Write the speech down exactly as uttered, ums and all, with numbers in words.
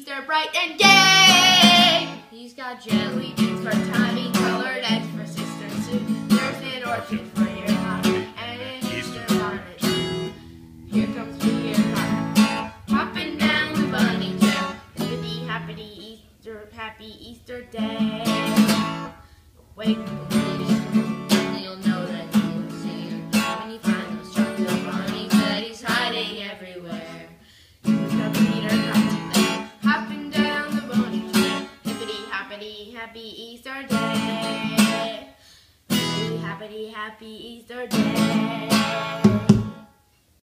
Easter bright and gay. He's got jelly beans for Tommy, colored eggs for Sister Sue. There's an orchard for your heart and an Easter bonnet. Here comes the year heart, hopping down the bunny trail. Hippity happity Easter, happy Easter day. Wake up, you'll know that you will see him when you find those chocolate bunnies that he's hiding everywhere. Here's the Peter cottontail, hopping down the bunny trail. Hippity happity happy Easter day. Hippity happity happy Easter day.